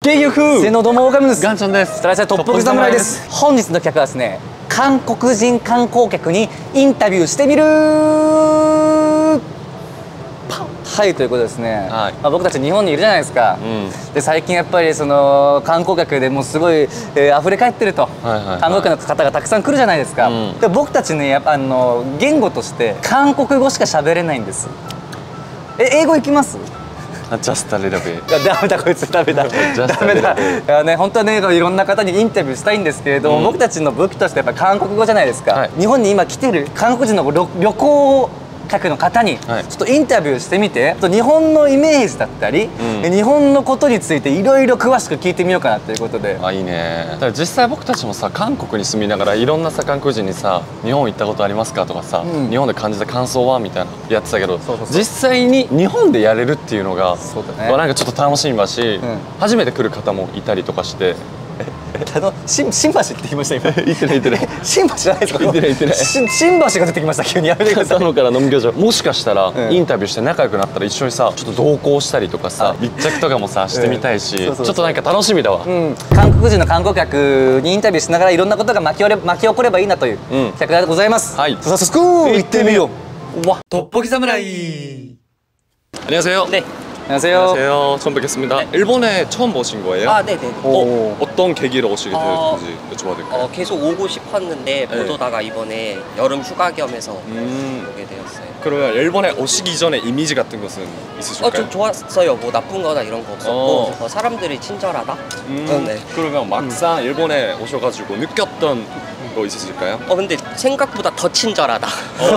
せーの、どうも、オカムです。 ガンちゃんです。 トライサイトップオブ侍です。本日の客はですね、韓国人観光客にインタビューしてみるはい、ということですね、はい、僕たち日本にいるじゃないですか、で最近やっぱりその観光客でもうすごい、溢れ返ってると、韓国の方がたくさん来るじゃないですか、で僕たちね、やっぱ言語として韓国語しか喋れないんです。英語いきます？ Just a little bit。 ダメだこいつ、ダメだダメだ。いやね、本当はね、いろんな方にインタビューしたいんですけれども、僕たちの武器としてやっぱ韓国語じゃないですか、日本に今来てる韓国人の旅行客の方にちょっとインタビューしてみて、日本のイメージだったり、日本のことについていろいろ詳しく聞いてみようかなということで。 あ、いいね。だから実際僕たちもさ、韓国に住みながらいろんなさ韓国人にさ「日本行ったことありますか?」とかさ、日本で感じた感想は?」みたいなやってたけど、実際に日本でやれるっていうのがなんかちょっと楽しみだし、初めて来る方もいたりとかして。 新橋って言いました今。 言ってない言ってない。 新橋じゃないですか。 言ってない言ってない。 新橋が出てきました。急にやめてください。 片野から飲み場もしかしたらインタビューして仲良くなったら一緒にさちょっと同行したりとかさ密着とかもさしてみたいし、ちょっとなんか楽しみだわ。 韓国人の観光客にインタビューしながらいろんなことが巻き起こればいいなという企画でございます。はい。早速行ってみよう。わ、トッポギ侍。 안녕하세요. 네. 안녕하세요. 안녕하세요. 처음 뵙겠습니다. 네. 일본에 처음 오신 거예요? 아, 네네. 어떤 계기로 오시게 되었는지 여쭤봐도 될까요? 계속 오고 싶었는데 못 오다가 이번에 여름 휴가 겸해서 오게 되었어요. 그러면 일본에 오시기 전에 이미지 같은 것은 있으실까요? 좀 좋았어요. 뭐 나쁜 거나 이런 거 없었고 사람들이 친절하다? 네. 그러면 막상 일본에 오셔가지고 느꼈던 거 있으실까요? 근데 생각보다 더 친절하다.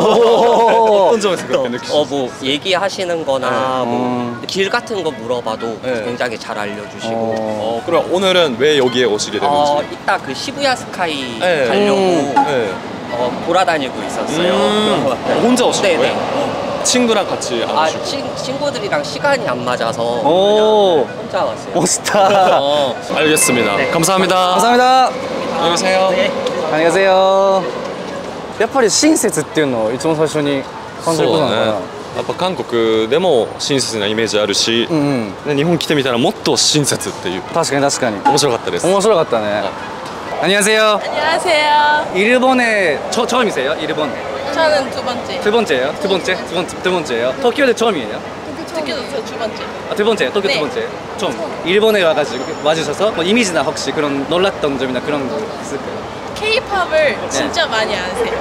어떤 점에서 그렇게 느끼셨어요? 뭐 얘기하시는 거나 뭐 길 같은 거 물어봐도 굉장히 잘 알려주시고. 그럼 오늘은 왜 여기에 오시게 됐는지? 이따 그 시부야 스카이 가려고 돌아다니고 있었어요. 혼자 오신 거예요? 친구랑 같이 안 오시고? 친구들이랑 시간이 안 맞아서 혼자 왔어요. 멋있다. 알겠습니다. 네. 감사합니다. 감사합니다. 안녕히 계세요. 네. 안녕히 가세요. やっぱり親切っていうのを一番最初に感じることなのかな。 やっぱ韓国でも親切なイメージあるし、日本来てみたらもっと親切っていう。 確かに確かに。 面白かったです。 面白かったね。안녕하세요. 안녕하세요. 일본에 처음이세요? 일본? 저는 두 번째. 두 번째예요? 두 번째예요? 도쿄도 처음이에요? 도쿄도 두 번째. 두 번째, 도쿄 두 번째. 처음. 일본에 와주셔서 뭐 이미지나 혹시 그런 놀랐던 점이나 그런 거 있을까요? K-팝을 진짜 많이 아세요.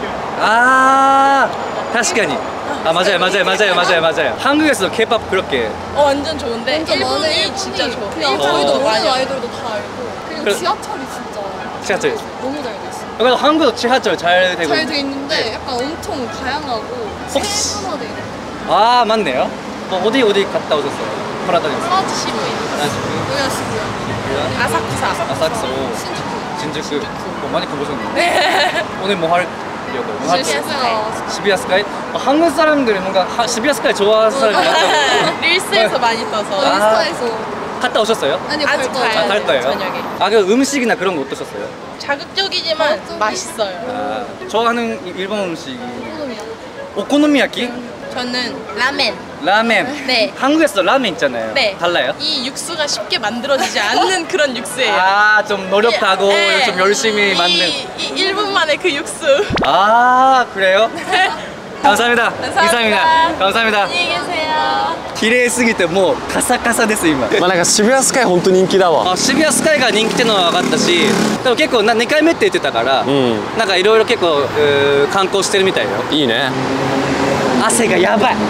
아, 確かに. 아, 맞아요. 한국에서도 K-팝 그렇게. 완전 좋은데 일본이 진짜 좋아. 저희도 많이 아이돌도 다 알고. 그리고 지하철이 진짜. 지하철. 너무 잘 돼 있어. 그래도 한국도 지하철 잘 되고. 잘 돼 있는데 약간 엄청 다양하고 세분화돼 있는. 아, 맞네요. 어디 갔다 오셨어요? 돌아다녔어요. 프라지 시부야. 여기가 시부야. 아사쿠사. 신주쿠. 많이 가보셨는데. 오늘 뭐 하려고요? 시부야 스카이. 한국 사람들이 뭔가 시부야 스카이 좋아하는 사람이 많다고. 릴스에서 많이 떠서. 인스타에서. 갔다 오셨어요? 아니, 아직 갈 거예요? 저녁에. 그 음식이나 그런 거 어떠셨어요? 자극적이지만 맛있어요. 좋아하는 일본 음식이 오코노미야키? 저는 라멘. 라멘. 네. 한국에서 라멘 있잖아요. 네. 달라요? 이 육수가 쉽게 만들어지지 않는 그런 육수예요. 아, 좀 노력하고 네. 좀 열심히 만든. 이 1분만의 그 육수. 아, 그래요? 감사합니다. 감사합니다. 감사합니다. 안녕히 계세요. 綺麗すぎてもうカサカサです今。 なんか渋谷スカイ本当人気だわ。 渋谷スカイが人気ってのは分かったし、でも結構2回目って言ってたから、なんかいろいろ結構観光してるみたいよ。いいね。汗がやばい。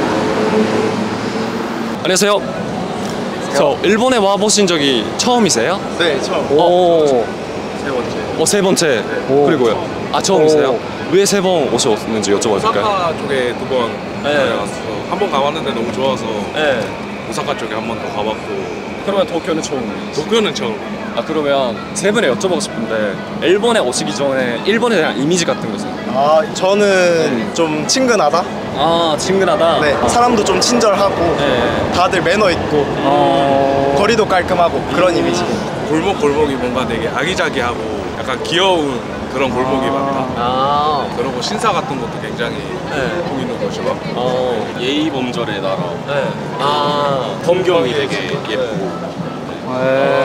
안녕하세요. 저 일본에 와 보신 적이 처음이세요? 네, 처음. 오. 세 번째. 세 번째. 오. 그리고요. 아, 처음이세요? 왜 세 번 오셨는지 여쭤봐도 될까요? 오사카 쪽에 두 번 가봤어. 한 번 가봤는데 너무 좋아서 오사카 쪽에 한 번 더 가봤고. 그러면 도쿄는 처음이에요? 도쿄는 처음. 아, 그러면 세 분에 여쭤보고 싶은데 일본에 오시기 전에 일본에 대한 이미지 같은 것은? 아, 저는 좀 친근하다? 아, 친근하다? 네, 사람도 좀 친절하고 다들 매너 있고 거리도 깔끔하고 그런 이미지. 골목이 뭔가 되게 아기자기하고 약간 귀여운 그런 골목이 많다. 그리고 신사 같은 것도 굉장히 보이는 곳이고. 예의 범절의 나라. 아, 동경이 되게 예쁘고.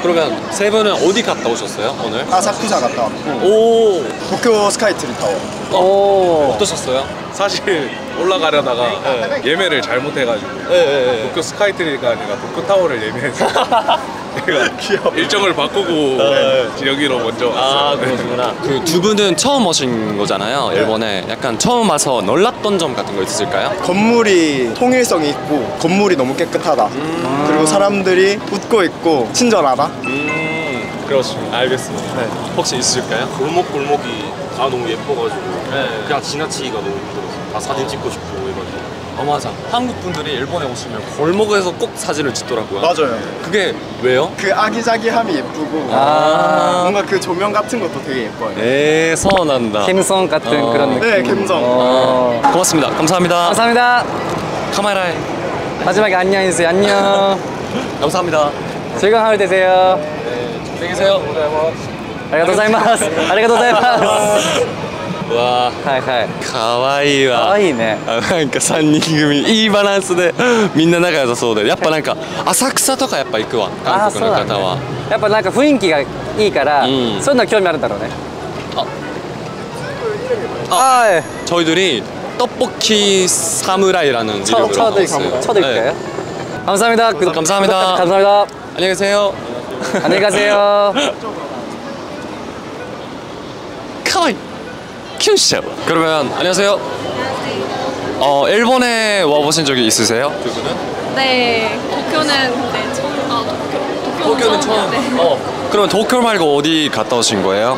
그러면 세 분은 어디 갔다 오셨어요 오늘? 아사쿠사 갔다 왔고 오. 도쿄 스카이트리 타워. 오. 어떠셨어요? 사실 올라가려다가 예매를 잘못해가지고 도쿄 스카이트리가 아니라 도쿄타워를 예매해서 제가 일정을 바꾸고 여기로 먼저 왔어요. 아 그러시구나. 그 두 분은 처음 오신 거잖아요 일본에. 약간 처음 와서 놀랐던 점 같은 거 있으실까요? 건물이 통일성이 있고 건물이 너무 깨끗하다. 그리고 사람들이 웃고 있고 친절하다. 그렇습니다. 알겠습니다. 네. 혹시 있으실까요? 골목골목이 다 너무 예뻐가지고 그냥 지나치기가 너무 힘들었어요. 다 사진 찍고 싶고 해가지고. 맞아. 한국 분들이 일본에 오시면 골목에서 꼭 사진을 찍더라고요. 맞아요. 그게 왜요? 그 아기자기함이 예쁘고 뭔가 그 조명 같은 것도 되게 예뻐요. 서운한다. 캠성 같은 그런 느낌. 네, 감성. 고맙습니다. 감사합니다. 감사합니다. 카메라에. 마지막에 안녕 해주세요. 안녕. 감사합니다. 즐거운 하루 되세요. 안녕히 계세요. 아리가토우고자이마스. 아리가토우고자이마스. 와, はいはい。 かわいいわ。 かわいいね。 なんか3人組いいバランスでみんな仲良さそうで、やっぱなんか浅草とかやっぱ行くわ、韓国の方は。 やっぱなんか雰囲気がいいから、そういうの興味あるんだろうね。아, 저희들이 떡볶이 사무라이라는 이름으로 하고 있어요. 쳐드릴까요? 감사합니다. 감사합니다. 감사합니다. 안녕히 계세요. 안녕히 가세요. 카와이. 큐셔. 그러면 안녕하세요. 일본에 와보신 적이 있으세요? 두 분은? 네, 도쿄는 네, 처음. 도쿄는 처음. 네. 그러면 도쿄 말고 어디 갔다 오신 거예요?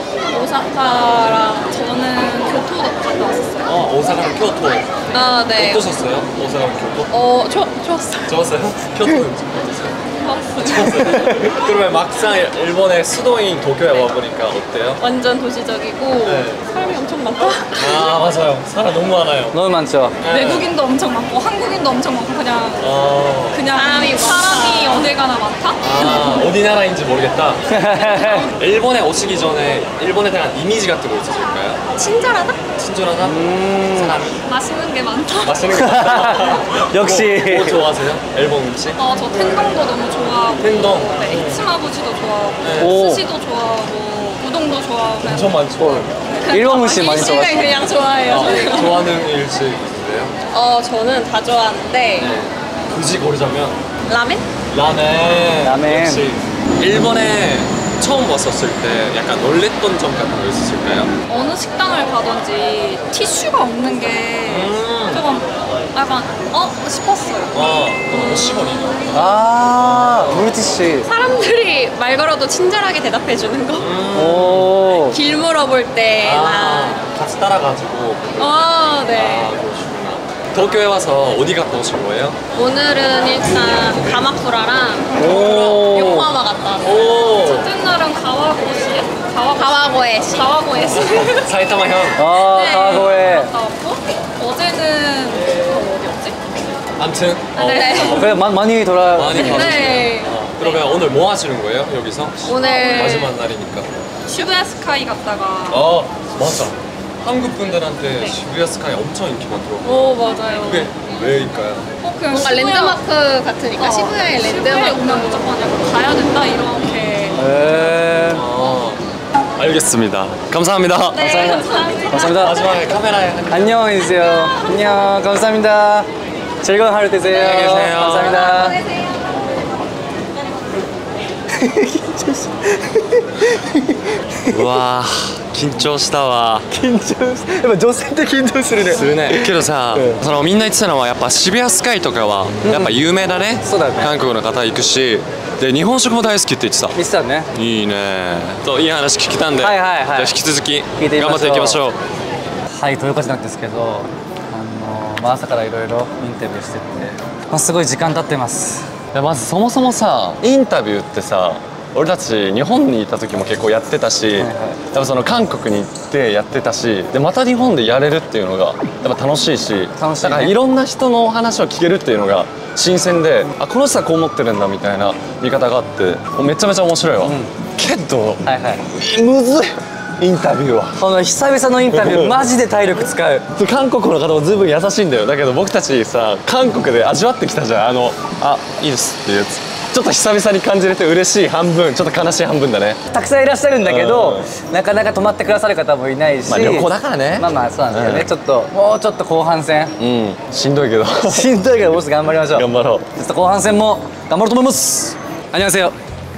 오사카랑 저는 교토 갔다 왔었어요. 오사카랑 교토. 아, 네. 어떠셨어요? 오사카랑 교토? 좋았어요. 좋았어요? 교토는 어떠세요? 좋았어요. 그러면 막상 일본의 수도인 도쿄에 와보니까 어때요? 완전 도시적이고 사람이 엄청 많다. 아 맞아요. 사람 너무 많아요. 너무 많죠. 외국인도 엄청 많고 한국인도 엄청 많고 그냥 사람이 어딜 가나 많다. 어디 나라인지 모르겠다. 일본에 오시기 전에 일본에 대한 이미지 같은 거 있으실까요? 친절하다? 친절하다? 사람이? 맛있는 게 많다. 맛있는 게 많다. 역시 뭐 좋아하세요? 일본 음식? 저 텐동도 너무 좋아하고 텐동? 네, 히츠마부지도 좋아하고 스시도 좋아하고 우동도 좋아하고 엄청 많죠. 일본 음식 많이 일식은 좋아하시죠? 그냥 좋아해요. 좋아하는 일식 있으세요? 저는 다 좋아하는데 굳이 고르자면 라멘? 라멘. 역시 일본에 처음 왔었을 때 약간 놀랬던 점 같은 거 있으실까요? 어느 식당을 가든지 티슈가 없는 게 조금 약간 싶었어요. 너무 시원해요. 아, 물티슈. 사람들이 말 걸어도 친절하게 대답해 주는 거. 오. 길 물어볼 때나. 같이 따라가지고. 네. 그러시구나. 도쿄에 와서 어디 갔다 오신 거예요? 오늘은 일단 가마쿠라랑 요코하마 갔다 왔어요. 첫째 날은 가와고에시. 사이타마현. 가와고에. 갔다 왔고 어제는 어디였지? 아무튼 그래, 많이 많이 가주시네요. 네. 그러면 오늘 뭐 하시는 거예요? 여기서? 오늘 마지막 날이니까. 슈부야 스카이 갔다가 맞아. 한국 분들한테 시부야 스카이 엄청 인기 많더라고요. 오, 맞아요. 그게 왜일까요? 그냥 뭔가 랜드마크 같으니까 시부야의 랜드마크 오면 무조건 약간 가야 된다 이렇게. 알겠습니다. 감사합니다. 네, 감사합니다. 감사합니다. 마지막에 카메라에 안녕 해주세요. 안녕. 감사합니다. 즐거운 하루 되세요. 안녕히 계세요. 감사합니다. 우와, 緊張したわ。 緊張する。やっぱ女性って緊張するね。 するね。けどさ、みんな言ってたのはやっぱ渋谷スカイとかはやっぱ有名だね。 そうだね。 韓国の方行くし、で日本食も大好きって言ってた。 言ってたね。 いいね。といい話聞けたんで、じゃあ引き続き頑張っていきましょう。 はい、ということなんですけど、朝からいろいろインタビューしてて、すごい時間経ってます。 まずそもそもさ、インタビューってさ、俺たち日本にいた時も結構やってたし、やっぱその韓国に行ってやってたし、でまた日本でやれるっていうのがやっぱ楽しいし、だからいろんな人の話を聞けるっていうのが新鮮で、この人はこう思ってるんだみたいな見方があって、めちゃめちゃ面白いわ。けど、むずい。インタビューはこの久々のインタビューマジで体力使う。 韓国の方もずいぶん優しいんだよ。だけど僕たちさ、韓国で味わってきたじゃん。いいですっていうやつ。 ちょっと久々に感じれて嬉しい半分、ちょっと悲しい半分だね。 たくさんいらっしゃるんだけど、なかなか泊まってくださる方もいないし、 まあ旅行だからね。 まあまあそうなんですよね、ちょっともうちょっと後半戦しんどいけどしんどいけどボス頑張りましょう。 頑張ろう。 ちょっと後半戦も頑張ろうと思います。안녕하세요.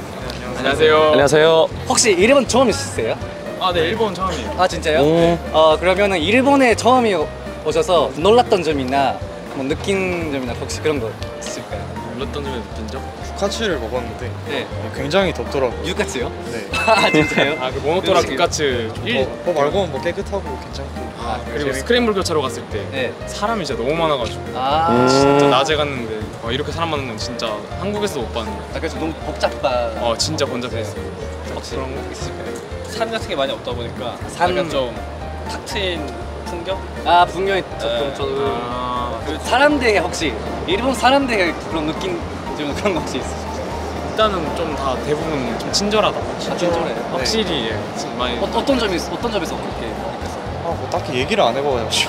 안녕하세요. 혹시 일본 처음이세요? 아, 네, 일본 처음이에요. 아 진짜요? 그러면은 일본에 처음 오셔서 놀랐던 점이나 뭐 느낀 점이나 혹시 그런 거 있을까요? 놀랐던 점에 느낀 점? 유카츠를 먹었는데 네. 굉장히 덥더라고요. 유카츠요? 네. 아 진짜요? 아, 그 모노토라 규카츠 그거 말고는 뭐 깨끗하고 괜찮고. 그리고 스크램블 교차로 갔을 때 네. 사람이 진짜 너무 많아가지고 아 진짜 낮에 갔는데 이렇게 사람 많은 건 진짜 한국에서도 못 봤는데 그래서 너무 복잡한 진짜 번잡했어요. 혹시 그런 거 있을까요? 산 같은 게 많이 없다 보니까 산- 약간 좀 탁 트인 풍경? 아 분명히 네. 저도 아, 사람들에게 혹시 일본 사람들에게 그런 느낌 좀 그런 거 혹시 있으세요? 일단은 좀 다 대부분 좀 친절하다. 친절해요? 확실히 많이 어떤 점에서 그렇게 느꼈어요? 뭐 딱히 얘기를 안 해봐가지고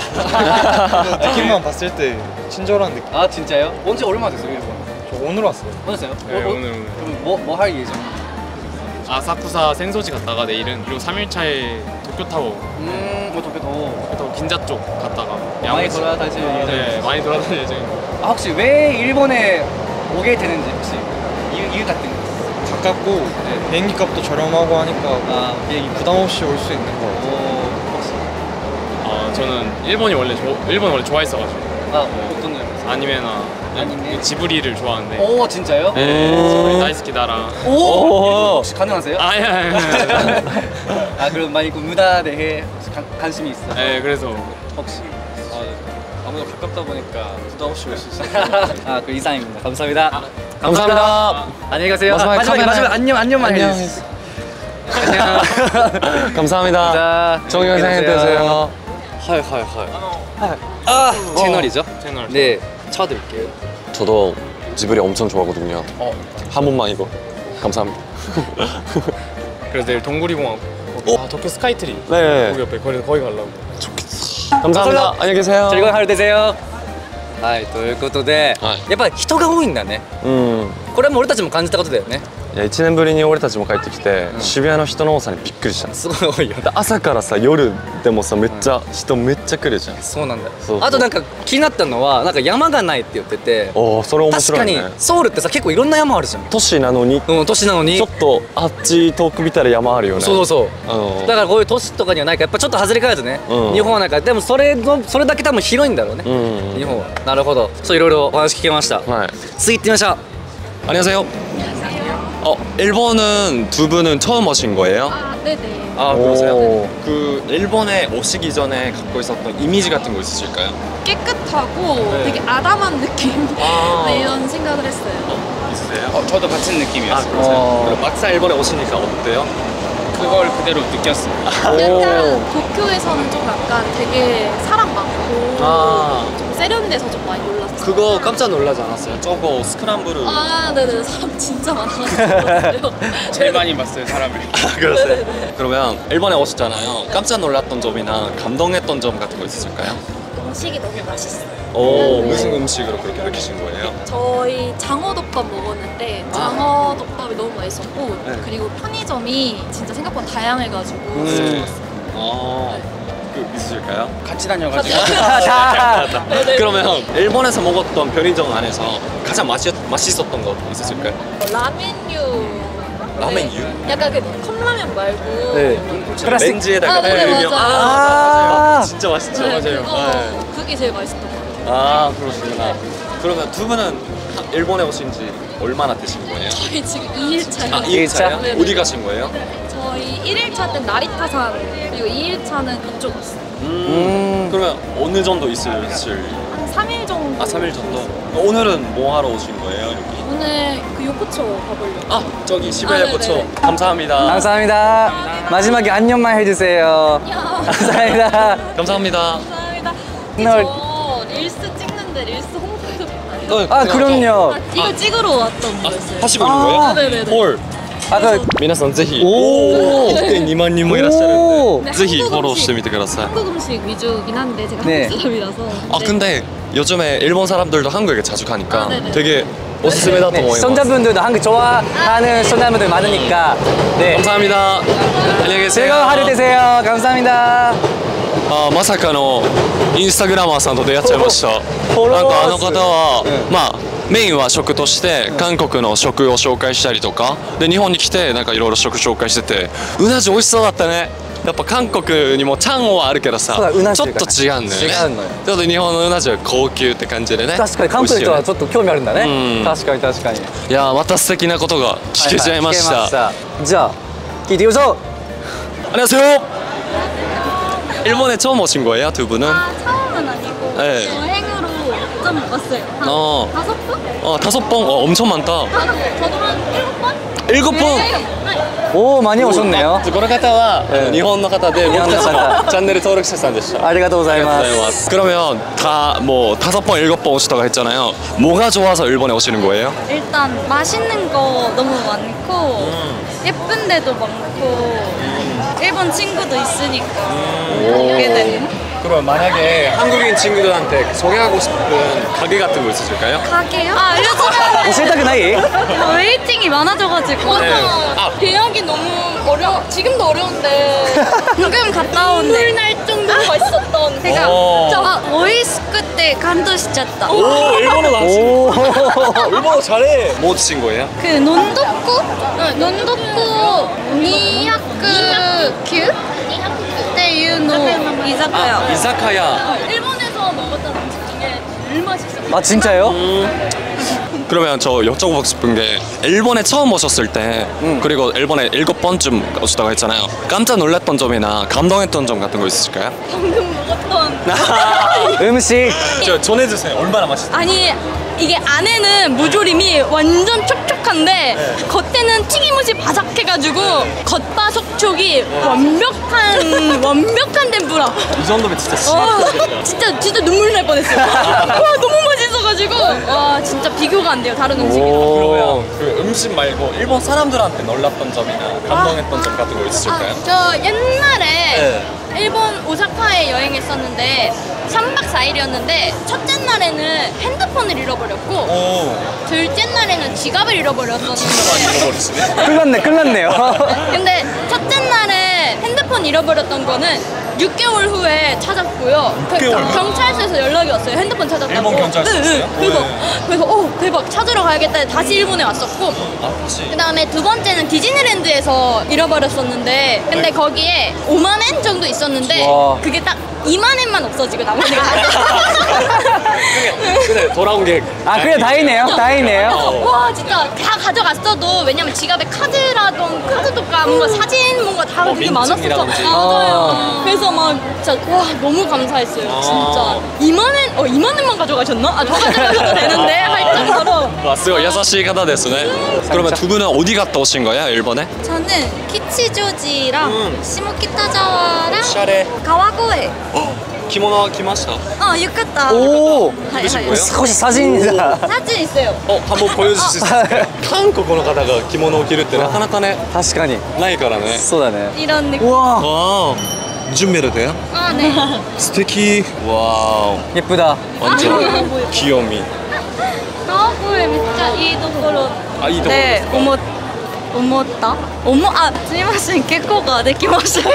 느낌만 봤을 때 친절한 느낌. 아 진짜요? 언제 얼마 됐어요 일본? 저 오늘 왔어요. 언제요? 네, 오늘. 그럼 뭐 할 예정? 아사쿠사 센소지 갔다가 내일은 그리고 3일차에 도쿄타워 뭐 도쿄도 긴자 쪽 갔다가 많이 야무지- 돌아다니실 예정이죠? 네, 많이 돌아다닐 예정입니다. 아 혹시 왜 일본에 오게 되는지 혹시 이유 같은 거? 가깝고 비행기 값도 저렴하고 하니까 부담 없이 올 수 있는 거 같아요. 혹시 저는 일본 원래 좋아했어가지고 어떤 점에서? 아니메나 아니메? 지브리를 좋아하는데 오 진짜요? 지브리 다이스키다라. 오 혹시 가능하세요? 아니. 아 그럼 많이 그 문화 대해 혹시 관심이 있어요? 네, 그래서 혹시 아무도 가깝다 보니까 부담 없이 올 수 있어요. 그 이상입니다. 감사합니다. 감사합니다. 안녕히 가세요. 마지막에 마지막에 카메라- 안녕만 안녕. 해주세요. 안녕. 감사합니다. 자, 좋은 영상 안녕히 되세요. 채널이죠? 채널. 네, 쳐드릴게요. 저도 지브리 엄청 좋아하거든요. 한 번만 이거. 감사합니다. 그래서 내일 동구리공항 도쿄 스카이트리 네. 거기 옆에 거기 가려고. 감사합니다. 안녕히 계세요. 즐거운 하루 되세요. はいということで、 はいやっぱ人が多いんだね。これも俺たちも感じたことだよね。 いや1年ぶりに俺たちも帰ってきて、渋谷の人の多さにびっくりした。 すごい多いよ。 朝からさ夜でもさめっちゃ人めっちゃ来るじゃん。 そうなんだよ。 そうあとなんか気になったのはなんか山がないって言ってて、 おおそれ面確かに白いね。 ソウルってさ結構いろんな山あるじゃん。 都市なのに都市なのにちょっとあっち遠く見たら山あるよね。 そうそう。 うんだからこういう都市とかにはないからやっぱちょっと外れかるとね、 うん日本はなんかでもそれだけ多分広いんだろうね、 うん日本は。なるほど。そういろいろお話聞けました。 はい。 次行ってみましょう。 안녕하세요. 일본은 두 분은 처음 오신 거예요? 아, 네네. 아 그러세요? 그 일본에 오시기 전에 갖고 있었던 이미지 같은 거 있으실까요? 깨끗하고 되게 아담한 느낌 네, 이런 생각을 했어요. 있으세요? 저도 같은 느낌이었어요. 아 그러세요? 그럼 막상 일본에 오시니까 어때요? 그걸 그대로 느꼈어요. 약간 도쿄에서는 좀 약간 되게 사람 많고 좀 세련돼서 좀 많이 놀랐어요. 그거 깜짝 놀라지 않았어요? 저거 스크램블을 아, 네네. 사람 진짜 많아가지고. 제일 많이 봤어요, 사람을. 그러세요? 그러면 일본에 오셨잖아요. 깜짝 놀랐던 점이나 감동했던 점 같은 거 있으실까요? 음식이 너무 맛있어요. 오 네. 무슨 음식으로 그렇게 느끼신 거예요? 저희 장어덮밥 먹었는데 장어덮밥이 너무 맛있었고 네. 그리고 편의점이 진짜 생각보다 다양해가지고 진짜 좋았어요. 그 있으실까요? 같이 다녀가지고. 그러면 일본에서 먹었던 편의점 안에서 가장 맛있었던 거 있으실까요? 라멘류. 라멘류? 네. 약간 그 컵라면 말고. 네. 플라스틱. 렌즈에다가 네, 돌리면 맞아요. 진짜 맛있죠. 네, 맞아요. 그거 그게 제일 맛있었던 것 같아요. 아 그러시구나. 그러면 두 분은 일본에 오신 지 얼마나 되신 거예요? 저희 지금 2일차예요. 아 2일차요? 네, 네. 어디 가신 거예요? 저희 1일차 때 나리타산 그리고 2일차는 이쪽 왔어요. 그러면 어느 정도 있을? 한 3일 정도. 아 3일 정도? 오늘은 뭐 하러 오신 거예요 여기? 오늘 그 요코초 가보려고. 아 저기 시베리아 아, 고초 네네. 감사합니다. 감사합니다. 마지막에 안녕만 해주세요. 감사합니다. 감사합니다. 감사합니다. 널- 저 릴스 찍는데 릴스 홍보해도 되나요? 아 그럼요. 이거 찍으러 왔던 거였어요. 하시고 있는 거예요? 네네네. 헐. 아까 皆さんぜひ 오. 1.2万人もいらっしゃるんでぜひフォローしてみてください 한국 음식 위주긴 한데 제가 네. 한국 사람이라서. 아 근데 요즘에 일본 사람들도 한국에 자주 가니까 아, 네네. 되게 오스스메다 네, 시청자분들도 한국 좋아하는 시청자분들 많으니까. 네. 감사합니다. 안녕히 계세요. 즐거운 하루 되세요. 감사합니다. まさかのインスタグラマーさんと出会っちゃいました。なんかあの方は、まあメインは食として韓国の食を紹介したりとかで、日本に来てなんかいろいろ食紹介してて、うな重美味しそうだったね。やっぱ韓国にもチャンはあるけどさ、ちょっと違うんだよね。ちょっと日本のうな重は高級って感じでね。 確かに韓国の人はちょっと興味あるんだね。確かに確かに。 いやまた素敵なことが聞けちゃいました。 じゃあ聞いてみましょう。 안녕하세요. 일본에 처음 오신 거예요, 두 분은? 처음은 아니고 네. 여행으로 좀 왔어요. 한 어. 5번? 5번? 엄청 많다. 저도 한 7번? 7번? 오, 많이 오셨네요. この方は日本の方で僕たちのチャンネル登録者さんでした。 아리가또 고자이마스. 그러면 다 뭐 5번, 7번 오셨다고 했잖아요. 뭐가 좋아서 일본에 오시는 거예요? 일단 맛있는 거 너무 많고 예쁜 데도 많고 일본 친구도 있으니까 오게 되는. 그럼 만약에 한국인 친구들한테 소개하고 싶은 가게 같은 거 있으실까요? 가게요? 아 알려주면 오실타쿠나이? 웨이팅이 많아져가지고 네. 계약이 너무 지금도 어려운데 방금 갔다 온 눈물날 정도로 맛있었던 제가 오이스크 때 감동시켰다. 오, 일본어 나왔지. 오. 일본어 잘해. 뭐 드신 거예요? 그 논도쿠? 논도쿠 니하쿠っていうの居酒屋. 이사카야. 일본에서 먹었던 음식 중에 제일 맛있었어요. 아 진짜요? 그러면 저 여쭤보고 싶은 게 일본에 처음 오셨을 때 그리고 일본에 7번쯤 오셨다고 했잖아요. 깜짝 놀랐던 점이나 감동했던 점 같은 거 있으실까요? 방금 먹었던 음식. 저 전해주세요. 얼마나 맛있어요? 아니 이게 안에는 무조림이 완전 촉촉한데 겉에는 튀김옷이 바삭해가지고 겉바속촉이 완벽한 템푸라. 이 정도면 진짜 진짜 눈물 날 뻔했어요. 와 너무 맛있어가지고 와 진짜 비교가 안 돼요 다른 음식이랑. 그러면 그 음식 말고 일본 사람들한테 놀랐던 점이나 감동했던 점 같은 거 있으실까요? 저 옛날에 일본 오사카에 여행했었는데 3박 4일이었는데 첫째 날에는 핸드폰을 잃어버렸고 둘째 날에는 지갑을 잃어버렸었는데 끝났네요. 근데 첫째 날에 핸드폰 잃어버렸던 거는 6개월 후에 찾았고요. 경찰서에서 연락이 왔어요. 핸드폰 찾았다고. 일본 경찰서였어요? 그래서 대박 찾으러 가야겠다 해서 다시 일본에 왔었고 그 다음에 두 번째는 디즈니랜드에서 잃어버렸었는데 근데 거기에 5만엔 정도 있었는데 그게 딱 2만엔만 없어지고 나머지가 근데 돌아온 게 그래 다행이네요. 와 진짜 다 가져갔어도 왜냐면 지갑에 카드도가 뭔가 사진 뭔가 다 되게 많았었어. 맞아요. 그래서 막 진짜 와 너무 감사했어요. 진짜 2만엔만 가져가셨나? 더 가져가셔도 되는데 할 정도로. 와, すごい優しい方ですね. 그러면 두 분은 어디 갔다 오신 거예요, 일본에? 저는 키치조지랑 시모키타자와랑 샤레. 가와고에. 着物着ました? 유카타. 오. 하이. 혹시 사진이다. 사진 있어요. 한번 보여주실 수 있을까요? 한국の方が着物を着るってなかなかね確かにないからね. そうだね. 이런 느낌. 우와. 준비해도 돼요? 네. 素敵. 와우. 예쁘다. 완전 귀요미. 가와고에 진짜 이 도코로. 이 도코로. 네,思った? すみません結構ができました.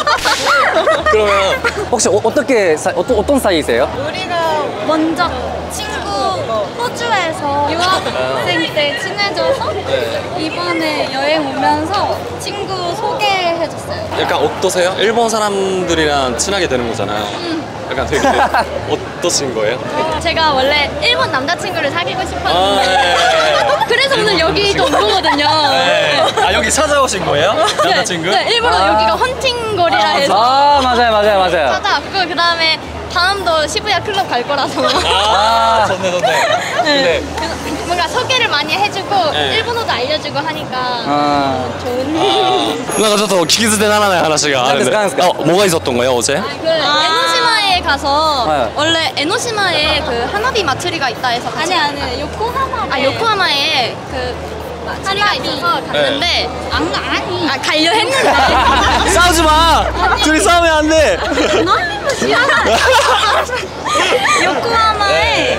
그러면 혹시 어떤 사이세요? 우리가 먼저 친구 호주에서 유학생 때 친해져서 이번에 여행 오면서 친구 소개해줬어요. 약간 어떠세요? 일본 사람들이랑 친하게 되는 거잖아요. 약간 되게 어떠신 거예요? 제가 원래 일본 남자친구를 사귀고 싶었는데 그래서 오늘 여기도 온 거거든요. 여기 찾아오신 거예요? 남자친구? 네, 일부러 여기가 헌팅거리라 해서 맞아요. 찾아왔고 그 다음에 다음도 시부야 클럽 갈 거라서 좋네. 네. 뭔가 소개를 많이 해주고 일본어도 알려주고 하니까 좋은. なんかちょっと聞き捨てならない話があるんで。뭐가 있었던 거예요 어제? 그 에노시마에 가서 원래 에노시마에 그 하나비 마츠리가 있다 해서 아니 요코하마 요코하마에 그 마츠리가 있어서 갔는데 아니 가려 했는데 싸우지 마. 둘이 싸우면 안 돼. 요코하마에 하나비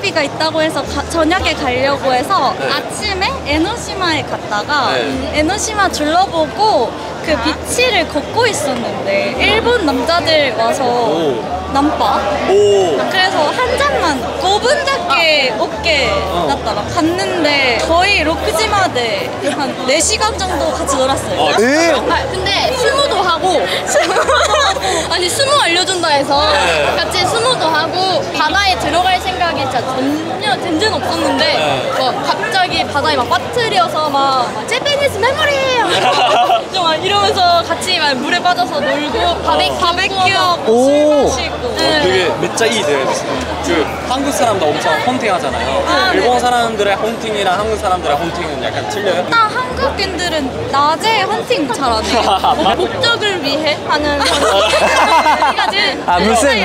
하나비가 있다고 해서 저녁에 가려고 해서 아침에 에노시마에 갔다가 에노시마 둘러보고 그 비치를 걷고 있었는데 일본 남자들 와서 남바? 그래서 한 잔만 5분 작게 먹게 났더라. 갔는데 거의 로크지마데 한 4시간 정도 같이 놀았어요. 근데 스무도 하고 아니 스무 알려준다 해서 같이 스무도 하고 바다에 들어갈 생각이 진짜 전혀 든 적은 없었는데 갑자기 바다에 막 빠뜨려서 막 제페니스 메모리 막 이러면서 같이 막 물에 빠져서 놀고 바베큐하고 술 마시고 되게 진짜 이 그 한국 사람도 엄청 헌팅 하잖아요. 일본 사람들의 헌팅이랑 한국 사람들의 헌팅은 약간 틀려요? 일단 한국인들은 낮에 헌팅 잘 안 해요. 목적을 위해 하는 헌팅. 아 무슨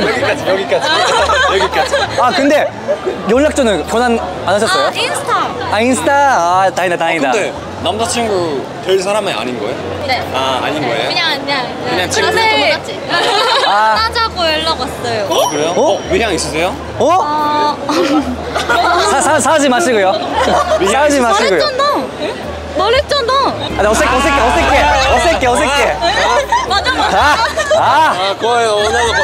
여기까지. 아 근데 연락처는 교환 안 하셨어요? 인스타. 아 다행이다. 근데 남자친구 될 사람이 아닌 거예요? 네. 아 아닌 거예요? 그냥 친구. 사실 만나자고 연락 왔어요. 그래요? 위량 있으세요? 사지 마시고요. 싸우지 마시고요. 말했잖아. 어색해. 맞아. 그거예요.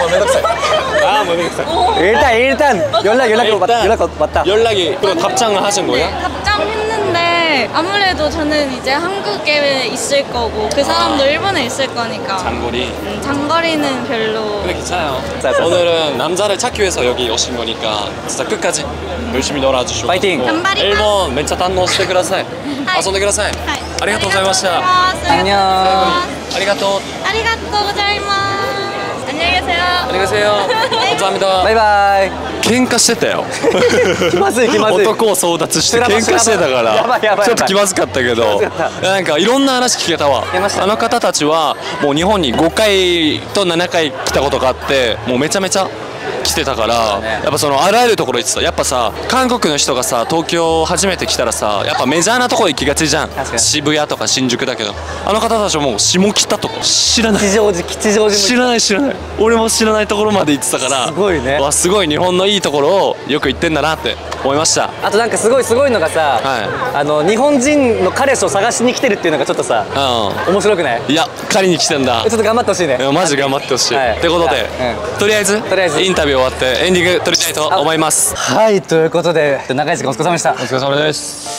일단 연락 왔다. 연락이 그럼 답장을 하신 거예요? 답장했는데 아무래도 저는 이제 한국에 있을 거고 그 사람도 일본에 있을 거니까 장거리는 별로. 근데 괜찮아요. 오늘은 남자를 찾기 위해서 여기 오신 거니까 진짜 끝까지 열심히 놀아주시고 파이팅! 일본 멘차堪能してください. 遊んでください. ありがとうございました. 안녕. ありがとう. 안녕히 계세요. 안녕히 계세요. 감사합니다. 바이바이. 喧嘩してたよ。 気まずい。 男を争奪して喧嘩してたからちょっと気まずかったけど、なんかいろんな話聞けたわ。あの方たちはもう日本に5回と7回来たことがあって、もうめちゃめちゃ来てたから、やっぱそのあらゆるところ行ってた。やっぱさ、韓国の人がさ東京初めて来たらさ、やっぱメジャーなところ行きがちじゃん。渋谷とか新宿だけど、あの方たちはもう下北とか知らない。吉祥寺知らない。俺も知らないところまで行ってたから、すごいね。わ、すごい日本のいいところをよく行ってんだなって思いました。 あとなんかすごいのがさ、日本人の彼氏を探しに来てるっていうのがちょっとさ、面白くない？ いや、借りに来てんだ。 ちょっと頑張ってほしいね。 マジ頑張ってほしい。ってことで、とりあえずインタビュー終わってエンディング撮りたいと思います。 はい、ということで長い時間お疲れ様でした。 お疲れ様です。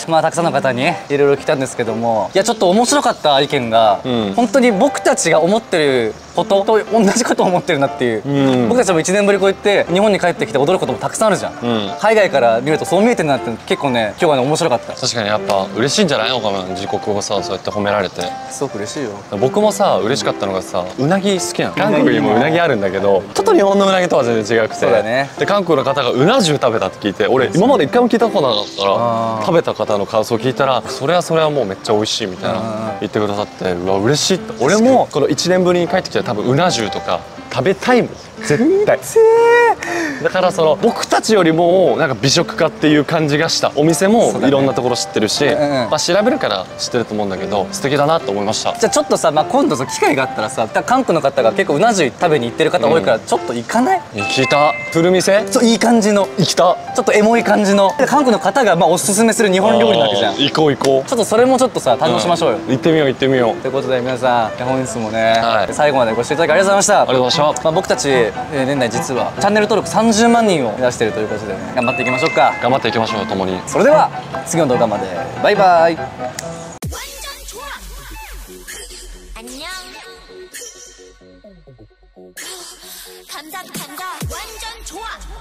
まあたくさんの方にいろいろ来たんですけども、いやちょっと面白かった意見が、本当に僕たちが思ってることと同じことを思ってるなっていう、僕たちも1年ぶりこうやって日本に帰ってきて驚くこともたくさんあるじゃん、海外から見るとそう見えてるなって結構ね、今日はね面白かった。 確かにやっぱ嬉しいんじゃないのかな、自国をさそうやって褒められて。 すごく嬉しいよ。 僕もさ嬉しかったのがさ、うなぎ好きなの。韓国にもうなぎあるんだけど、ちょっと日本のうなぎとは全然違くて。そうだね。で韓国の方がうな重食べたって聞いて、俺今まで一回も聞いたことなかったから食べた方の感想を聞いたら、それはもうめっちゃ美味しいみたいな言ってくださって、うわ嬉しいって。俺もこの1年ぶりに帰ってきたら多分うな重とか食べたいもん絶対。だからその僕たちよりもなんか美食家っていう感じがした。お店もいろんなところ知ってるし、まあ調べるから知ってると思うんだけど、素敵だなと思いました。 じゃあちょっとさ、まあ今度機会があったらさ、韓国の方が結構うな重食べに行ってる方多いから、ちょっと行かない？ 行きた。プル店？ そう、いい感じの。 行きた。 ちょっとエモい感じの。韓国の方がまあおすすめする日本料理なわけじゃん。 行こう。ちょっとそれもちょっとさ堪能しましょうよ。 行ってみよう。 ということで皆さん、本日もね最後までご視聴いただきありがとうございました。 ありがとうございました。 まあ僕たち年内実はチャンネル登録30万人を目指しているということで、頑張っていきましょうか。 頑張っていきましょう、共に。 それでは次の動画まで。バイバイ。 감자 완전 좋아.